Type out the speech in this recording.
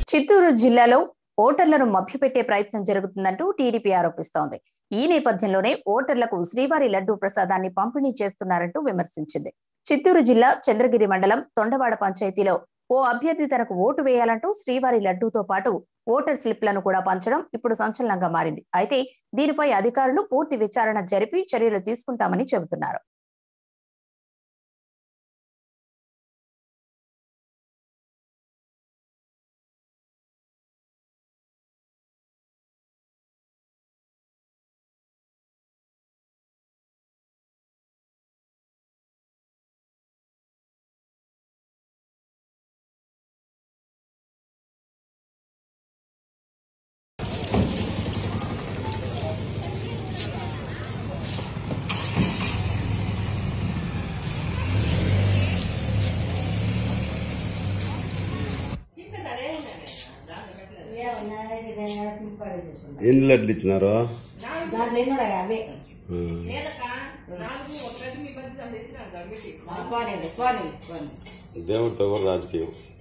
చిత్తూరు జిల్లాలో ఓటర్లను మభ్యపెట్టే ప్రయత్నం జరుగుతుందంటూ టీడీపీ ఆరోపిస్తోంది. ఈ నేపథ్యంలోనే ఓటర్లకు శ్రీవారి లడ్డూ ప్రసాదాన్ని పంపిణీ చేస్తున్నారంటూ విమర్శించింది. చిత్తూరు జిల్లా చంద్రగిరి మండలం తొండవాడ పంచాయతీలో ఓ అభ్యర్థి తనకు ఓటు వేయాలంటూ శ్రీవారి లడ్డూతో పాటు ఓటర్ స్లిప్లను కూడా పంచడం ఇప్పుడు సంచలనంగా మారింది. అయితే దీనిపై అధికారులు పూర్తి విచారణ జరిపి చర్యలు తీసుకుంటామని చెబుతున్నారు. ఎన్ని లడ్లు ఇచ్చినారు? దేవుడితో కూడా రాజకీయం.